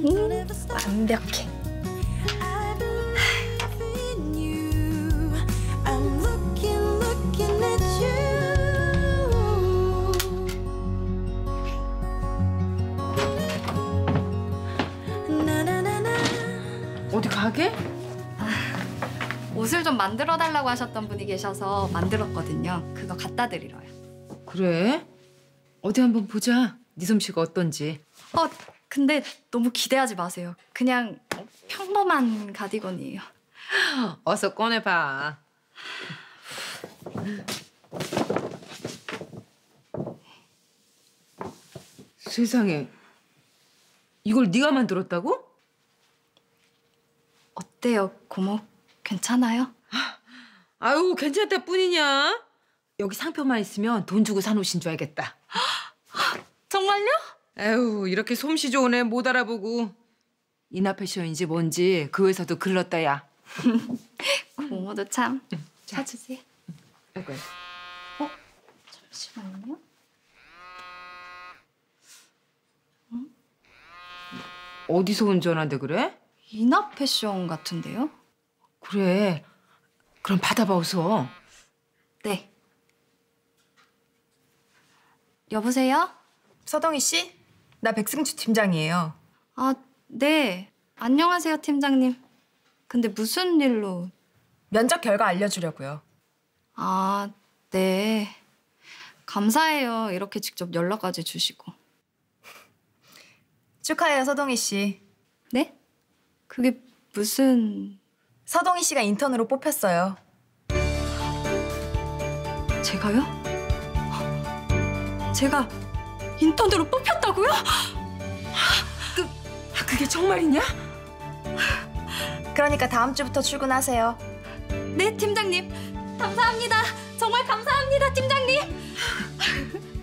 완벽해. 어디 가게? 옷을 좀 만들어 달라고 하셨던 분이 계셔서 만들었거든요. 그거 갖다 드리러요. 그래? 어디 한번 보자. 네 솜씨가 어떤지. 근데 너무 기대하지 마세요. 그냥 평범한 가디건이에요. 어서 꺼내봐. 세상에. 이걸 네가 만들었다고? 어때요, 고모? 괜찮아요? 아유, 괜찮다 뿐이냐? 여기 상표만 있으면 돈 주고 산 옷인 줄 알겠다. 정말요? 에휴, 이렇게 솜씨 좋은 애 못 알아보고. 이나패션인지 뭔지 그 회사도 글렀다, 야. 고모도 참. 자. 사주세요. 아이고. 잠시만요. 어디서 운전한대 그래? 이나 패션 같은데요? 그래. 그럼 받아봐, 어서. 네. 여보세요? 서동희 씨? 나 백승주 팀장이에요. 네. 안녕하세요, 팀장님. 근데 무슨 일로? 면접 결과 알려주려고요. 네. 감사해요. 이렇게 직접 연락까지 주시고. 축하해요, 서동희 씨. 네? 그게 무슨... 서동희 씨가 인턴으로 뽑혔어요. 제가요? 제가 인턴으로 뽑혔다고요? 그게 정말이냐? 그러니까 다음 주부터 출근하세요. 네, 팀장님. 감사합니다. 정말 감사합니다, 팀장님.